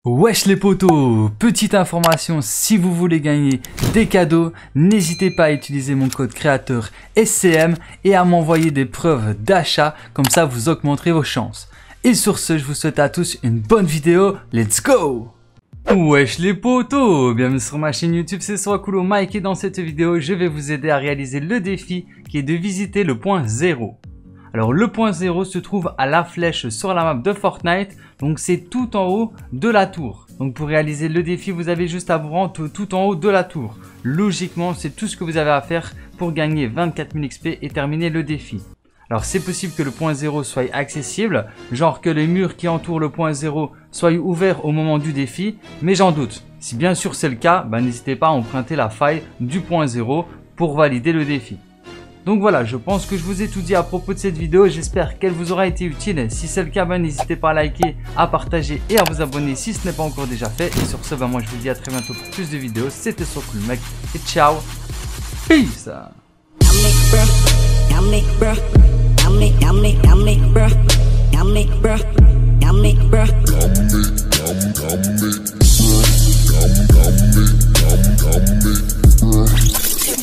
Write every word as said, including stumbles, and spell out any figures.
Wesh les potos, petite information, si vous voulez gagner des cadeaux, n'hésitez pas à utiliser mon code créateur S C M et à m'envoyer des preuves d'achat, comme ça vous augmenterez vos chances. Et sur ce, je vous souhaite à tous une bonne vidéo, let's go! Wesh les potos, bienvenue sur ma chaîne YouTube, c'est Swakulo Mike et dans cette vidéo, je vais vous aider à réaliser le défi qui est de visiter le point zéro. Alors le point zéro se trouve à la flèche sur la map de Fortnite, donc c'est tout en haut de la tour. Donc pour réaliser le défi, vous avez juste à vous rendre tout en haut de la tour. Logiquement, c'est tout ce que vous avez à faire pour gagner vingt-quatre mille X P et terminer le défi. Alors c'est possible que le point zéro soit accessible, genre que les murs qui entourent le point zéro soient ouverts au moment du défi, mais j'en doute. Si bien sûr c'est le cas, bah, n'hésitez pas à emprunter la faille du point zéro pour valider le défi. Donc voilà, je pense que je vous ai tout dit à propos de cette vidéo, j'espère qu'elle vous aura été utile. Si c'est le cas, ben, n'hésitez pas à liker, à partager et à vous abonner si ce n'est pas encore déjà fait. Et sur ce, ben, moi je vous dis à très bientôt pour plus de vidéos. C'était Swakulo Mike et ciao, peace.